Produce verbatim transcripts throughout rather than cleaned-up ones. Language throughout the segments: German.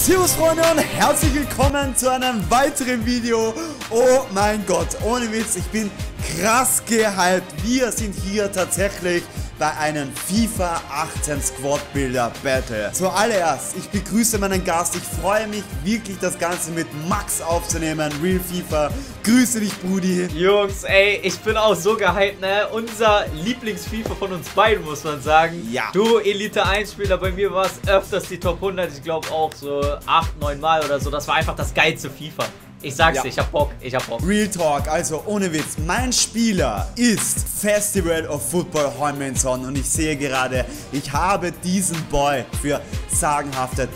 Servus Freunde und herzlich willkommen zu einem weiteren Video. Oh mein Gott, ohne Witz, ich bin krass gehypt. Wir sind hier tatsächlich bei einem FIFA achtzehn Squad Builder Battle. Zuallererst, ich begrüße meinen Gast. Ich freue mich wirklich, das Ganze mit Max aufzunehmen. Real FIFA. Grüße dich, Brudi. Jungs, ey, ich bin auch so gehypt, ne? Unser Lieblings-FIFA von uns beiden, muss man sagen. Ja. Du, Elite eins Spieler, bei mir war es öfters die Top hundert. Ich glaube auch so acht, neun Mal oder so. Das war einfach das geilste FIFA. Ich sag's Ja. dir, ich hab Bock, ich hab Bock. Real Talk, also ohne Witz, mein Spieler ist Festival of Football Heumanson und ich sehe gerade, ich habe diesen Boy für sagenhafte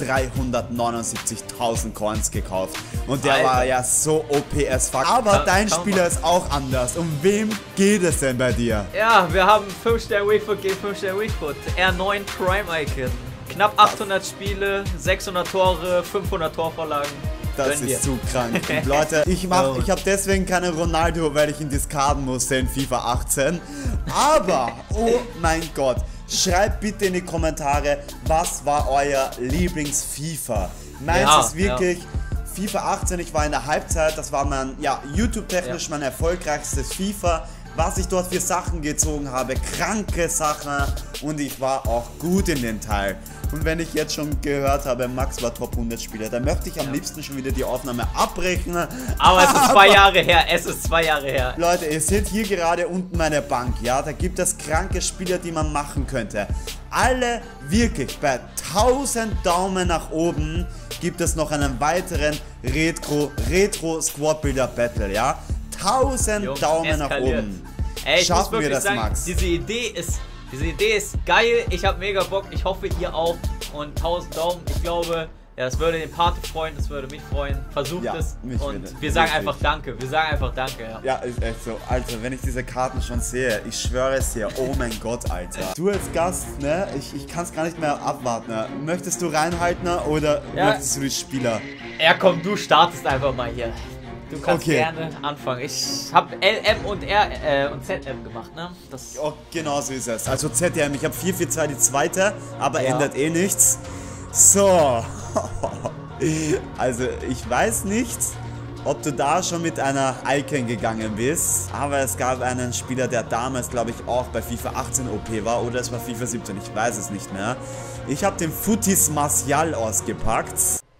dreihundertneunundsiebzigtausend Coins gekauft und der Alter. war ja so O P as fuck. Aber Ja, dein schau Spieler mal. ist auch anders. Um wem geht es denn bei dir? Ja, wir haben fünf Sterne Weakfoot gegen fünf Sterne Weakfoot. R neun Prime Icon. Knapp achthundert Spiele, sechshundert Tore, fünfhundert Torvorlagen. Das Gönn ist dir. zu krank. Und Leute, ich mach, Oh. ich habe deswegen keine Ronaldo, weil ich ihn discarden musste in FIFA achtzehn. Aber, oh mein Gott, schreibt bitte in die Kommentare, was war euer Lieblings-FIFA? Meins Ja, ist wirklich FIFA achtzehn, ich war in der Halbzeit, das war mein, ja, YouTube-technisch Ja. mein erfolgreichstes FIFA. Was ich dort für Sachen gezogen habe, kranke Sachen und ich war auch gut in den Teil. Und wenn ich jetzt schon gehört habe, Max war Top hundert Spieler, dann möchte ich am Ja. liebsten schon wieder die Aufnahme abbrechen. Aber es ist zwei Jahre her, es ist zwei Jahre her. Leute, ihr seht hier gerade unten meine Bank, ja, da gibt es kranke Spieler, die man machen könnte. Alle wirklich bei tausend Daumen nach oben gibt es noch einen weiteren Retro, Retro Squad Builder Battle, ja. tausend Jungs, Daumen nach eskaliert. oben. Ey, ich Schaffen muss wirklich wir das, sagen, Max? diese Idee ist, diese Idee ist geil. Ich habe mega Bock. Ich hoffe, ihr auch. Und tausend Daumen. Ich glaube, ja, das würde den Pate freuen, das würde mich freuen. Versucht Ja, es. mich Und würde. wir sagen Wirklich. einfach Danke. Wir sagen einfach Danke, ja. Ja, ist echt so. Alter, wenn ich diese Karten schon sehe, ich schwöre es dir, oh mein Gott, Alter. Du als Gast, ne, ich, ich kann es gar nicht mehr abwarten. Ne? Möchtest du reinhalten oder Ja. möchtest du die Spieler? Ja, komm, du startest einfach mal hier. Du kannst Okay. gerne anfangen. Ich habe L M und R äh, und Z M gemacht, ne? Das Oh, genau so ist es. Also Z D M, ich habe vier vier zwei die zweite, aber Ja. ändert eh nichts. So. Also, ich weiß nicht, ob du da schon mit einer Icon gegangen bist, aber es gab einen Spieler, der damals, glaube ich, auch bei FIFA achtzehn O P war oder es war FIFA siebzehn, ich weiß es nicht mehr. Ich habe den Futis Martial ausgepackt.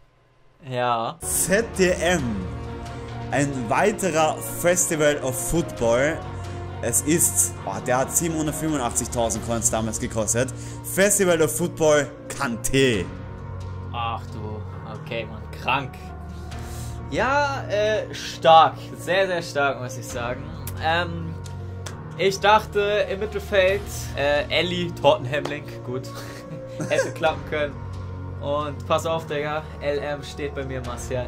ja. Z D M. Ein weiterer Festival of Football. Es ist, oh, der hat siebenhundertfünfundachtzigtausend Coins damals gekostet. Festival of Football Kanté. Ach du, okay, Mann, krank. Ja, äh, stark. Sehr, sehr stark, muss ich sagen. Ähm, ich dachte im Mittelfeld, äh, Ellie, Tottenham-Link, gut. Hätte klappen können. Und pass auf, Digga, L M steht bei mir Martial.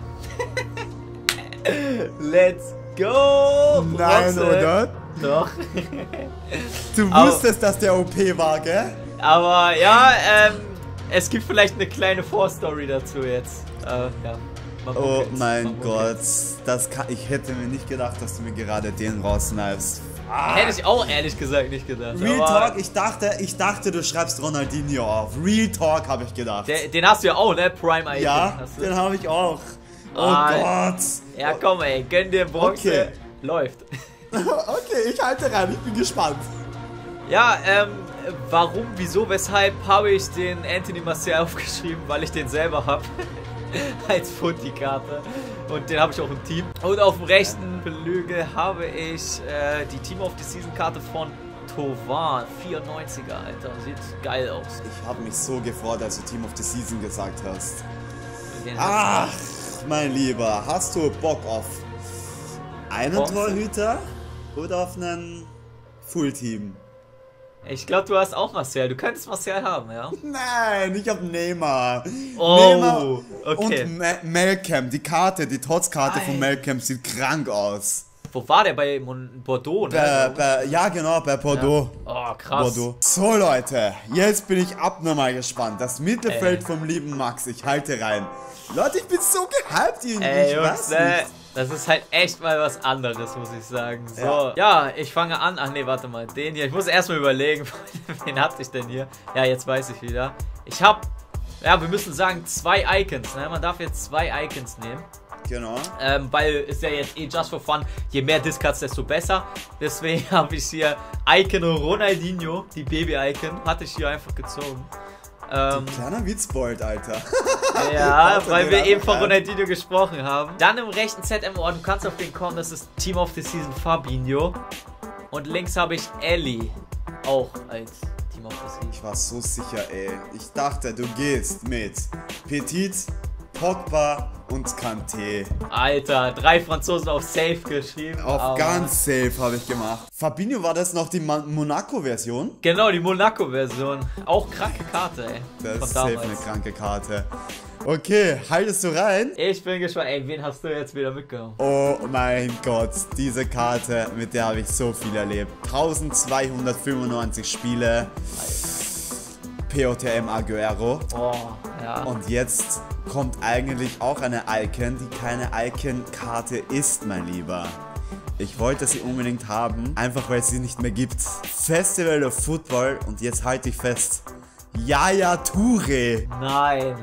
Let's go! Nein, Bronze. oder? Doch. Du Aber- wusstest, dass der O P war, gell? Aber ja, ähm, es gibt vielleicht eine kleine Vorstory dazu jetzt. Äh, ja. Man Oh munkelt's, mein man Gott. munkelt's. Das kann, ich hätte mir nicht gedacht, dass du mir gerade den rauskneifst. Hätte ich auch ehrlich gesagt nicht gedacht. Real aber Talk, ich dachte, ich dachte, du schreibst Ronaldinho auf. Real Talk, habe ich gedacht. Der, den hast du ja auch, ne? Prime Icon. Ja, hast du. den habe ich auch. Oh Ah, Gott. Ja, komm, ey, gönn dir Bronze. Okay. Läuft. Okay, ich halte rein, ich bin gespannt. Ja, ähm, warum, wieso, weshalb habe ich den Anthony Martial aufgeschrieben? Weil ich den selber habe. Als Footy-Karte. Und den habe ich auch im Team. Und auf dem rechten Flügel habe ich äh, die Team of the Season-Karte von Tovar. vierundneunziger, Alter. Sieht geil aus. Ich habe mich so gefreut, als du Team of the Season gesagt hast. Den Ach, mein Lieber, hast du Bock auf einen Bronze? Torhüter oder auf einen Fullteam? Ich glaube, du hast auch Martial. Du könntest Martial haben, ja? Nein, ich habe Neymar. Oh, Neymar okay. und Ma Malcolm. Die Karte, die Tots-Karte von Ei. Malcolm sieht krank aus. Wo war der? Bei Mon Bordeaux, Bei, ne? bei, ja, genau, bei Bordeaux. Oh, krass. Bordeaux. So Leute, jetzt bin ich abnormal gespannt. Das Mittelfeld Ey. vom lieben Max, ich halte rein. Leute, ich bin so gehypt irgendwie, Ey, ich Jungs, weiß ne? nicht. Das ist halt echt mal was anderes, muss ich sagen. So, Ja. ja, ich fange an. Ach nee, warte mal, den hier. Ich muss erstmal überlegen, wen hatte ich denn hier? Ja, jetzt weiß ich wieder. Ich hab Ja, wir müssen sagen, zwei Icons, ne? Man darf jetzt zwei Icons nehmen. Genau. Ähm, weil ist ja jetzt eh just for fun. Je mehr Discards, desto besser. Deswegen habe ich hier Icon Ronaldinho, die Baby-Icon, hatte ich hier einfach gezogen. Ähm, Kleiner Witzbold, Alter. Ja, weil wir eben von Ronaldinho gesprochen haben. Dann im rechten Z M O, du kannst auf den kommen, das ist Team of the Season Fabinho. Und links habe ich Ellie, auch als Team of the Season. Ich war so sicher, ey. Ich dachte, du gehst mit Petit, Pogba und Kanté. Alter, drei Franzosen auf Safe geschrieben. Auf ganz Safe habe ich gemacht. Fabinho, war das noch die Monaco-Version? Genau, die Monaco-Version. Auch kranke Karte, ey. Das ist safe eine kranke Karte. Okay, haltest du rein? Ich bin gespannt. Ey, wen hast du jetzt wieder mitgenommen? Oh mein Gott, diese Karte, mit der habe ich so viel erlebt. eintausendzweihundertfünfundneunzig Spiele. P O T M Agüero. Oh, ja. Und jetzt kommt eigentlich auch eine Icon, die keine Icon-Karte ist, mein Lieber. Ich wollte sie unbedingt haben, einfach weil es sie nicht mehr gibt. Festival of Football und jetzt halte ich fest. Yaya Touré. Nein.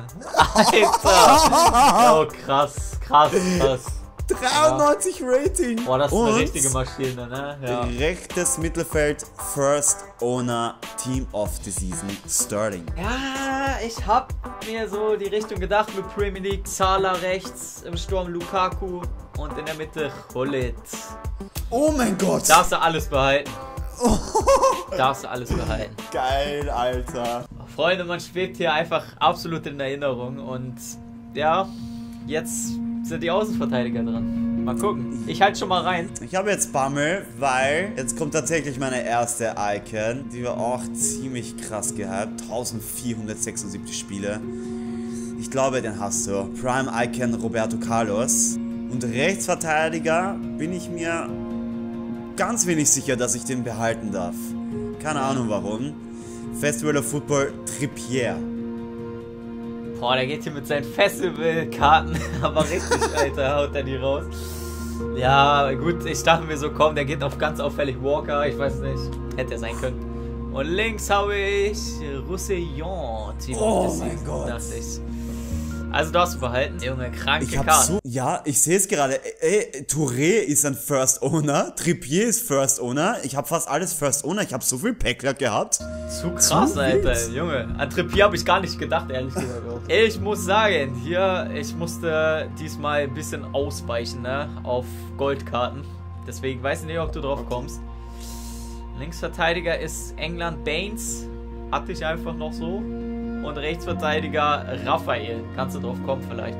Alter. Oh, krass, krass, krass. dreiundneunzig ja. Rating. Boah, das ist und eine richtige Maschine, ne? Ja. Rechtes Mittelfeld, First Owner, Team of the Season, Sterling. Ja, ich hab mir so die Richtung gedacht mit Premier League. Salah rechts, im Sturm Lukaku und in der Mitte Gullit. Oh mein Gott. Darfst du alles behalten. Oh. Darfst du alles behalten. Geil, Alter. Freunde, man schwebt hier einfach absolut in Erinnerung und ja, jetzt sind die Außenverteidiger dran. Mal gucken. Ich halte schon mal rein. Ich habe jetzt Bammel, weil jetzt kommt tatsächlich meine erste Icon. Die war auch ziemlich krass gehypt. eintausendvierhundertsechsundsiebzig Spiele. Ich glaube, den hast du. Prime Icon Roberto Carlos. Und Rechtsverteidiger bin ich mir ganz wenig sicher, dass ich den behalten darf. Keine Ahnung warum. Festival of Football Trippier. Boah, der geht hier mit seinen Festivalkarten, aber richtig, Alter, haut er die raus. Ja, gut, ich dachte mir so, komm, der geht auf ganz auffällig Walker, ich weiß nicht, hätte er sein können. Und links habe ich Roussillon. Oh mein Gott. Dachte ich. Also darfst du behalten, Junge, kranke ich hab Karte. So, ja, ich sehe es gerade. Ey, Touré ist ein First Owner, Trippier ist First Owner. Ich habe fast alles First Owner. Ich habe so viel Päckler gehabt. Zu krass, Zu Alter, Junge. An Trippier habe ich gar nicht gedacht, ehrlich gesagt. Ich muss sagen, hier, ich musste diesmal ein bisschen ausweichen, ne, auf Goldkarten. Deswegen weiß ich nicht, ob du drauf kommst. Linksverteidiger ist England Baines. Hatte ich einfach noch so. Und Rechtsverteidiger Raphael. Kannst du drauf kommen vielleicht?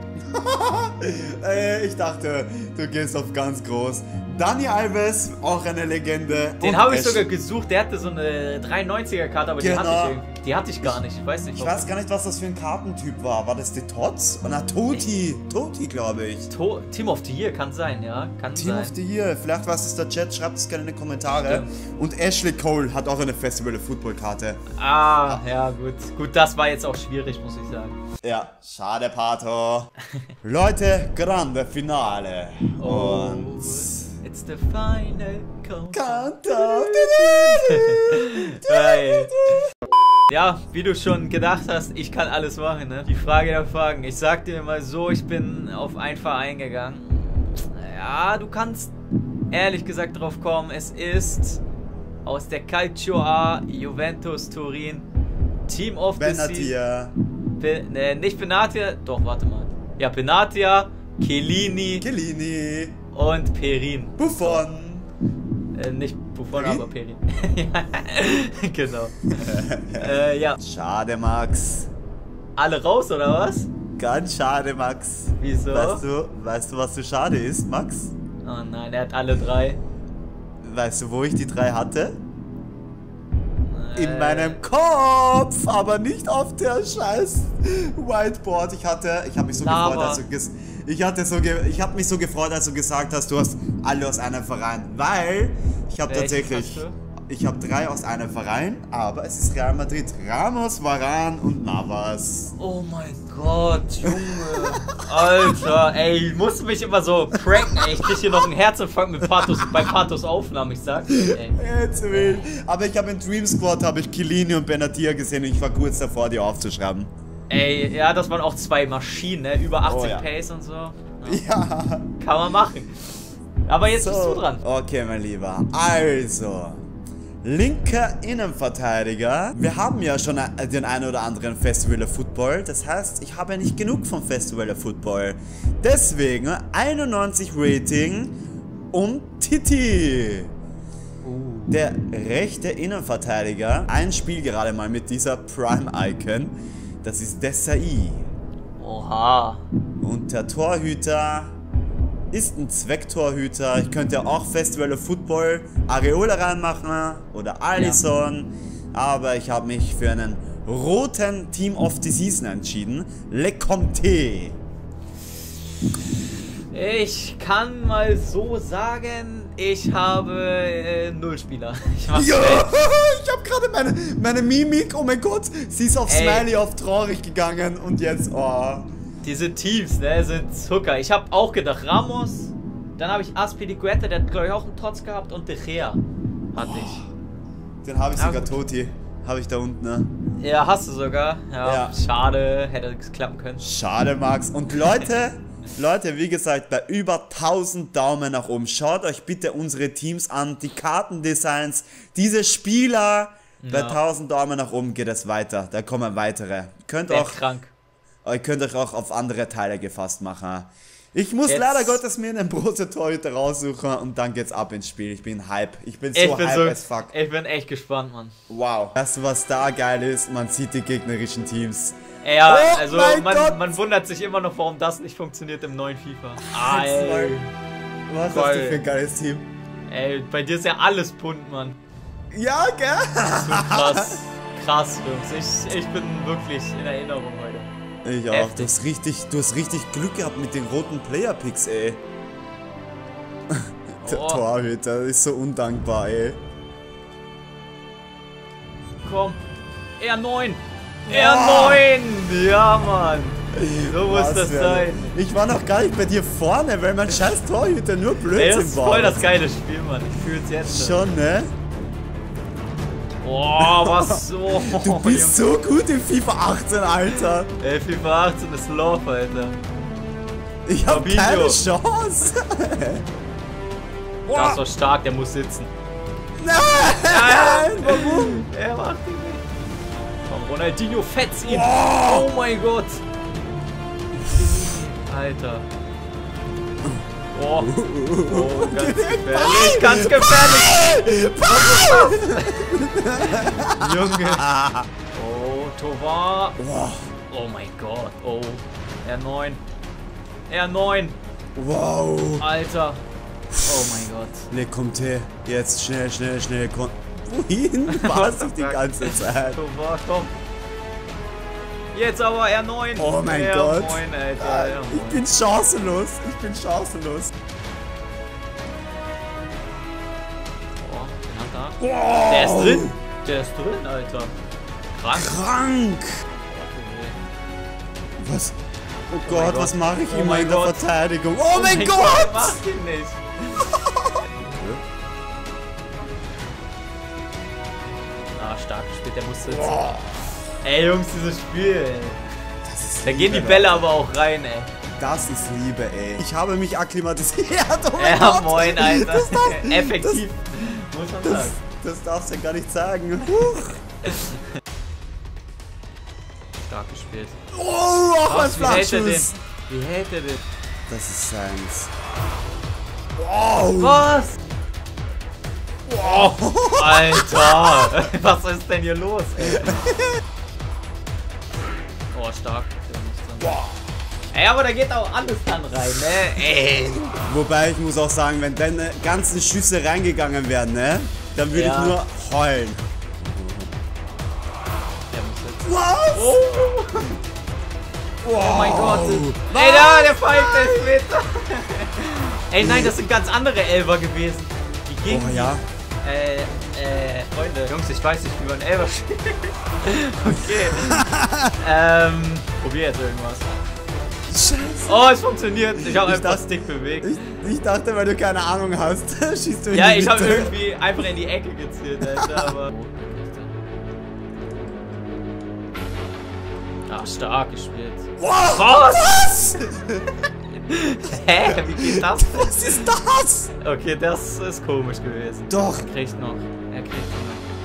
Ey, ich dachte, du gehst auf ganz groß. Dani Alves, auch eine Legende. Den habe ich sogar gesucht. Der hatte so eine dreiundneunziger Karte, aber genau. die, hatte ich irgendwie, die hatte ich gar nicht. Ich weiß nicht. Ich weiß gar nicht, was das für ein Kartentyp war. War das die Tots? Na, Toti. Toti, glaube ich. To Team of the Year kann sein, ja. Kann Team sein. of the Year. Vielleicht weiß es der Chat. Schreibt es gerne in die Kommentare. Stimmt. Und Ashley Cole hat auch eine Festival of Football Karte. Ah, ja, gut. Gut, das war jetzt auch schwierig, muss ich sagen. Ja, schade, Pato. Leute, grande Finale. Oh. Und it's the final countdown. Ja, wie du schon gedacht hast, ich kann alles machen, ne? Die Frage der Fragen. Ich sag dir mal so, ich bin auf einen Verein gegangen. Ja, du kannst ehrlich gesagt drauf kommen. Es ist aus der Calcio A, Juventus Turin, Team of the Season. Be ne, nicht Benatia, doch, warte mal. Ja, Benatia, Chiellini, Chiellini und Perin. Buffon. Äh, nicht Buffon, Perin? aber Perin. Genau. äh, ja. Schade, Max. Alle raus, oder was? Ganz schade, Max. Wieso? Weißt du, weißt du, was so schade ist, Max? Oh nein, er hat alle drei. Weißt du, wo ich die drei hatte? In meinem Kopf, aber nicht auf der scheiß Whiteboard. Ich hatte, ich habe mich so Lava. gefreut, als du ich hatte so, ich habe mich so gefreut, als du gesagt hast, du hast alle aus einem Verein, weil ich habe tatsächlich, ich habe drei aus einem Verein, aber es ist Real Madrid, Ramos, Varane und Navas. Oh mein Gott, Junge, Alter, ey, ich muss mich immer so pranken, ey. Ich krieg hier noch einen Herzinfarkt mit Pathos, bei Pathos Aufnahmen, ich sag's dir, ey. Jetzt will. Aber ich habe in Dream Squad habe ich Chiellini und Benatia gesehen und ich war kurz davor, die aufzuschreiben. Ey, ja, das waren auch zwei Maschinen, ne? Über achtzig Oh, ja. Pace und so. Ja. Ja. Kann man machen. Aber jetzt So. bist du dran. Okay, mein Lieber. Also, linker Innenverteidiger. Wir haben ja schon den einen oder anderen Festival of Football. Das heißt, ich habe ja nicht genug vom Festival of Football. Deswegen einundneunzig Rating und Titi. Der rechte Innenverteidiger. Ein Spiel gerade mal mit dieser Prime-Icon. Das ist Desai. Oha. Und der Torhüter ist ein Zwecktorhüter. Ich könnte auch Festival of Football Areola reinmachen oder Alisson. Ja. Aber ich habe mich für einen roten Team of the Season entschieden. Le Comte. Ich kann mal so sagen, ich habe äh, null Spieler. Ich mach's Ja, schnell. ich habe gerade meine, meine Mimik, oh mein Gott, sie ist auf Ey. Smiley auf traurig gegangen und jetzt, oh. Diese Teams, ne, sind Zucker. Ich habe auch gedacht, Ramos, dann habe ich Azpilicueta, der hat glaube ich auch einen Trotz gehabt und De Gea hatte ich. Den habe ich Ja, sogar, gut. Toti. Habe ich da unten, ne? Ja, hast du sogar. Ja, Ja. schade, hätte es klappen können. Schade, Max. Und Leute, Leute, wie gesagt, bei über tausend Daumen nach oben. Schaut euch bitte unsere Teams an, die Kartendesigns, diese Spieler. Bei Ja. tausend Daumen nach oben geht es weiter. Da kommen weitere. Könnt Echt auch, krank. ihr könnt euch auch auf andere Teile gefasst machen. Ich muss Jetzt- leider Gottes mir einen Brose-Torhüter raussuchen und dann geht's ab ins Spiel. Ich bin hype. Ich bin so Ich bin, hype so, as fuck. ich bin echt gespannt, Mann. Wow. Weißt du, was da geil ist? Man sieht die gegnerischen Teams. Ja, Oh also mein man, Gott. man wundert sich immer noch, warum das nicht funktioniert im neuen FIFA. Halt's Maul. Ey, Was hast Geil. du für ein geiles Team? ey, bei dir ist ja alles bunt, Mann. Ja, gell? So krass. Krass, Jungs. Ich, ich bin wirklich in Erinnerung heute. Ich auch. Heftig. Du hast richtig, du hast richtig Glück gehabt mit den roten Player-Picks, ey. Der Oh. Torhüter ist so undankbar, ey. Komm. R neun. R neun. Ja, Mann. So muss Was das für sein. eine- Ich war noch gar nicht bei dir vorne, weil mein scheiß Torhüter nur Ey, das Blödsinn ist war. voll das geile Spiel, Mann. Ich fühl's jetzt schon. Schon, ne? Oh, was so. Du bist so gut im FIFA achtzehn, Alter. Ey, FIFA achtzehn ist Love, Alter. Ich hab Fabinho. keine Chance. Das ist so stark, der muss sitzen. Nein! Warum? Er macht ihn nicht. Komm, Ronaldinho fetzt ihn. Oh mein Gott. Alter. Oh, oh ganz gefährlich, ganz gefährlich. Junge. Oh, Tovar. Boah. Oh mein Gott. Oh. R neun. R neun. Wow. Alter. Oh mein Gott. Le Comte. Jetzt schnell, schnell, schnell. Kon Wohin warst du die ganze Zeit? Tovar, komm. Jetzt aber R neun. Oh mein R Gott. neun, Alter. R neun. Ich bin chancenlos. Ich bin chancenlos. Oh, den hat er. Wow. Der ist drin. Der ist drin, Alter. Krank. Krank. Was? Oh Gott, mein was Gott. mache ich Oh immer mein in der Gott. Verteidigung? Oh, mein Gott! Mach ihn nicht. Ah, stark gespielt, der muss sitzen. Boah. Ey, Jungs, dieses Spiel, ey. Das ist Da gehen die Liebe, Bälle Leute. aber auch rein, ey. Das ist Liebe, ey. Ich habe mich akklimatisiert. Oh mein Ja, Gott. moin, Alter. Das darf, Effektiv, muss man das, sagen. das darfst du ja gar nicht sagen. Huch. Stark gespielt. Oh, auch ein Was, wie hält er den? Flachschuss. Wie hält er den? Das ist seins. Wow. Was? Oh, Alter! Was ist denn hier los, ey? Oh, stark. Der muss dann. Ey, aber da geht auch alles dann rein, ne? Ey. Wobei ich muss auch sagen, wenn deine ganzen Schüsse reingegangen wären, ne? Dann würde Ja. ich nur heulen. Der muss jetzt. Was? Oh, Wow. oh mein Gott. Ey, da, der pfeift es mit. Ey, nein, das sind ganz andere Elfer gewesen. Die gegen Oh ja. die, äh, äh, Freunde. Jungs, ich weiß nicht, wie man Elfer spielt. Okay. ähm, probier jetzt irgendwas. Scheiße. Oh, es funktioniert. Ich habe Ich einfach dachte- Stick bewegt. Ich, ich dachte, weil du keine Ahnung hast, schießt du in Ja, die ich habe Mitte. irgendwie einfach in die Ecke gezielt, Alter, aber. Ah, stark gespielt. Wow, Was? Hä? Wie geht das denn? was ist das? Okay, das ist komisch gewesen. Doch. Er kriegt noch. Er kriegt ihn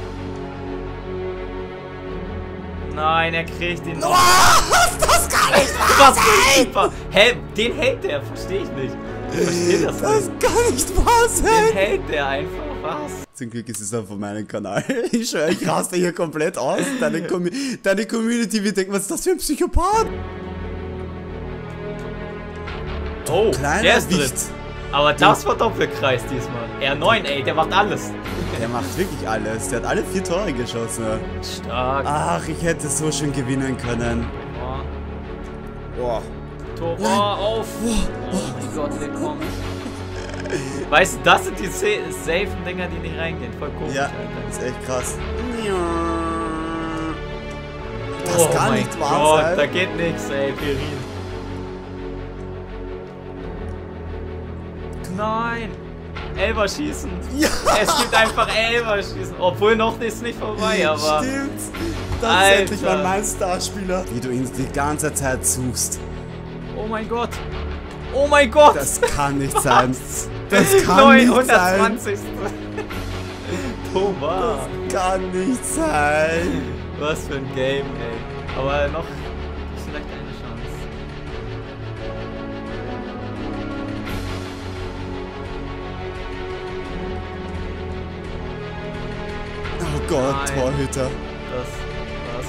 noch. Nein, er kriegt ihn noch. Was? Das kann nicht wahr Was für ein Keeper. Hä? Den hält der. Verstehe ich nicht. Ich verstehe das Das nicht. kann nicht wahr Den sein. hält der einfach. Was? Zum Glück ist es dann von meinem Kanal. Ich schwöre, ich raste hier komplett aus. Deine, Com deine Community wird denken, was ist das für ein Psychopath? Oh, Kleiner der ist drin. Wicht. Aber das war Doppelkreis diesmal. R neun, ey, der macht alles. Der macht wirklich alles. Der hat alle vier Tore geschossen. Stark. Ach, ich hätte so schön gewinnen können. Oh. Boah. Tor oh, auf. Oh mein Gott, der kommt. Weißt du, das sind die safen Dinger, die nicht reingehen. Voll komisch, Ja, Alter. ist echt krass. Das Oh kann mein nicht wahr Gott, sein. da geht nichts, ey, Pirin. Nein! Elfer schießen! Ja, Es gibt einfach Elfer schießen. Obwohl noch ist nicht vorbei, aber. stimmt. Das ist endlich Alter. mal mein Starspieler. Wie du ihn die ganze Zeit suchst. Oh mein Gott! Oh mein Gott! Das kann nicht sein. Das kann nicht sein. neunhundertzwanzig. Thomas! Kann nicht sein. Was für ein Game, ey. Aber noch vielleicht eine Chance. Oh Gott, Nein. Torhüter. Das war's,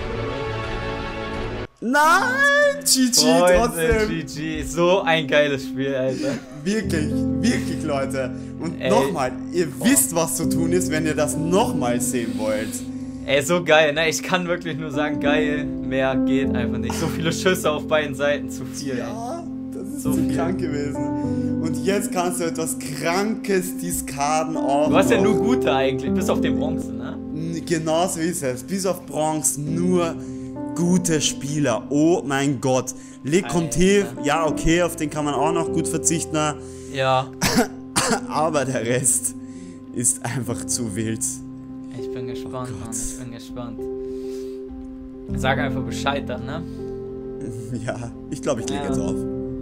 Nein, G G Freunde, trotzdem. G G. So ein geiles Spiel, Alter. Wirklich, wirklich, Leute. Und Ey. nochmal, ihr wisst, was zu tun ist, wenn ihr das nochmal sehen wollt. Ey, so geil, ne? Ich kann wirklich nur sagen, geil. Mehr geht einfach nicht. So viele Schüsse auf beiden Seiten, zu viel. Ja, das ist So zu viel. krank gewesen. Und jetzt kannst du etwas Krankes diskarden auch Du hast ja noch. nur gute eigentlich, bis auf den Bronze, ne? Genau so ist es. Bis auf Bronze nur gute Spieler. Oh mein Gott. Le Comte, Alter. ja okay, auf den kann man auch noch gut verzichten. Ja. Aber der Rest ist einfach zu wild. Ich bin gespannt, Oh Mann. Ich bin gespannt. Sag einfach Bescheid dann, ne? Ja, ich glaube, ich lege Ja. jetzt auf.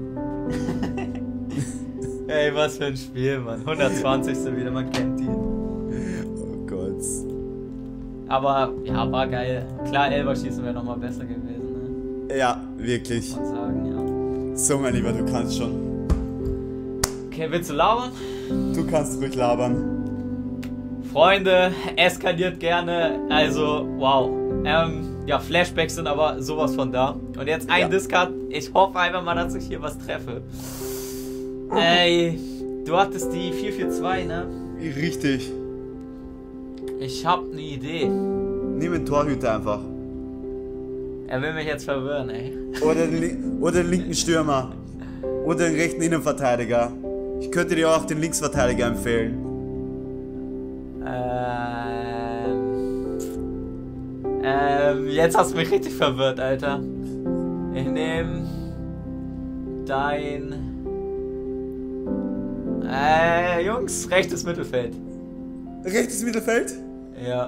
Ey, was für ein Spiel, Mann. hundertzwanzigste wieder, man kennt ihn. Oh Gott. Aber, ja, war geil. Klar, Elberschießen wäre nochmal besser gewesen, ne? Ja, wirklich. Muss man sagen, ja. So, mein Lieber, du kannst schon. Okay, willst du labern? Du kannst ruhig labern. Freunde, eskaliert gerne. Also, wow. Ähm, ja, Flashbacks sind aber sowas von da. Und jetzt ein Ja. Discard. Ich hoffe einfach mal, dass ich hier was treffe. Ey, du hattest die vier vier zwei, ne? Richtig. Ich hab ne Idee. Nimm den Torhüter einfach. Er will mich jetzt verwirren, ey. Oder den, Lin- oder den linken Stürmer. Oder den rechten Innenverteidiger. Ich könnte dir auch den Linksverteidiger empfehlen. Ähm. Ähm, jetzt hast du mich richtig verwirrt, Alter. Ich nehme dein. Äh, Jungs, rechtes Mittelfeld. Rechtes Mittelfeld? Ja.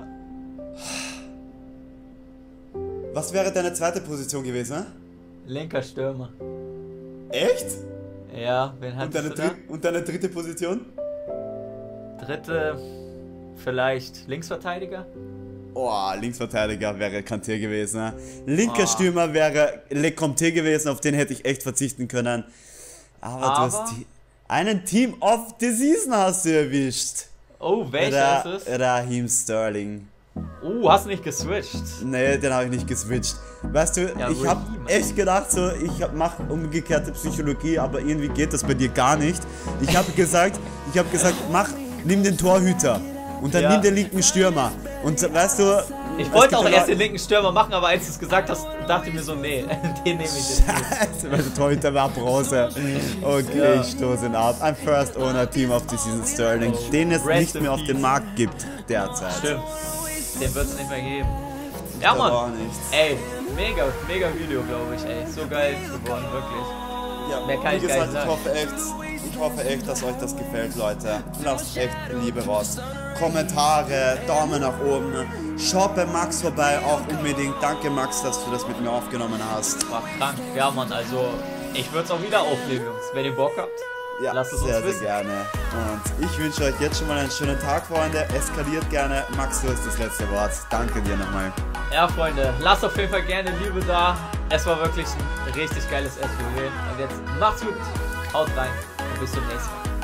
Was wäre deine zweite Position gewesen? Linker Stürmer. Echt? Ja, wen Und hattest deine, du da? dri und deine dritte Position? Dritte, vielleicht Linksverteidiger? Oh, Linksverteidiger wäre Kanté gewesen. Ne? Linker Oh. Stürmer wäre Le Comte gewesen, auf den hätte ich echt verzichten können. Aber, Aber? du hast die, einen Team of the Season hast du erwischt. Oh, welcher Ra ist es? Raheem Sterling. Oh, hast du nicht geswitcht? Nee, den habe ich nicht geswitcht. Weißt du, Ja, ich habe Raheem. echt gedacht, so, ich hab- mach umgekehrte Psychologie, aber irgendwie geht das bei dir gar nicht. Ich habe gesagt, ich habe gesagt, mach, nimm den Torhüter und dann Ja. nimm den linken Stürmer. Und weißt du, Ich es wollte gibt auch ja erst Leu- den linken Stürmer machen, aber als du es gesagt hast, dachte ich mir so, nee, den nehme ich jetzt nicht. Scheiße, weil der Torhüter war Bronze. Okay, Ja. ich stoße ihn ab. Ein First Owner Team of the Season Sterling, den es Rest nicht in mehr auf peace. dem Markt gibt derzeit. Stimmt. Den wird es nicht mehr geben. Ja, Aber auch Mann. nichts. Ey, mega, mega Video, glaube ich, ey. So geil geworden, wirklich. Ja, mehr kann wie ich gar gesagt, nicht ich sagen. hoffe echt, ich hoffe echt, dass euch das gefällt, Leute. Lasst echt Liebe raus. Kommentare, Daumen nach oben. Schaut bei Max vorbei, auch unbedingt. Danke Max, dass du das mit mir aufgenommen hast. War krank, ja Mann, also ich würde es auch wieder aufnehmen, Jungs. Wenn ihr Bock habt, Ja, lasst es uns sehr, sehr wissen. gerne. Und ich wünsche euch jetzt schon mal einen schönen Tag, Freunde. Eskaliert gerne. Max, du hast das letzte Wort. Danke dir nochmal. Ja, Freunde, lasst auf jeden Fall gerne Liebe da. Es war wirklich ein richtig geiles S W W. Und jetzt macht's gut, haut rein und bis zum nächsten Mal.